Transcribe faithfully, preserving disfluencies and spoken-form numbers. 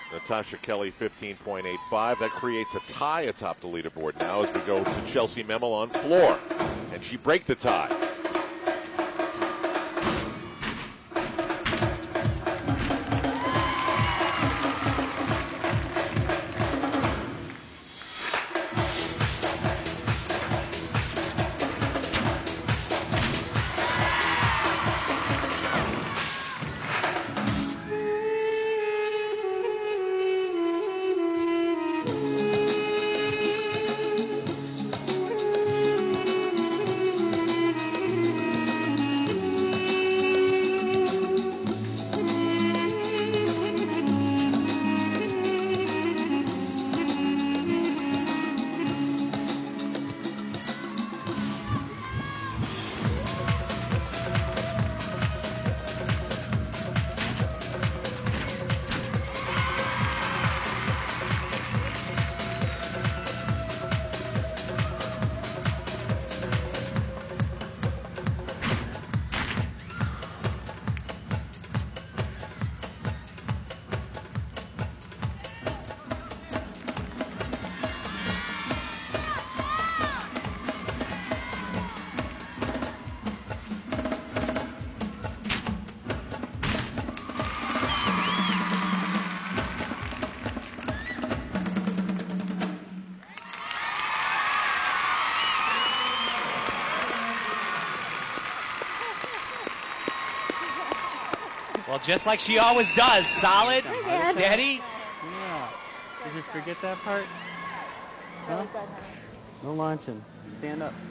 Natasha Kelly fifteen point eight five. That creates a tie atop the leaderboard now as we go to Chellsie Memmel on floor. And she break the tie. Well, just like she always does, solid, steady. Yeah. Did you forget that part? Huh? No launching. Stand up.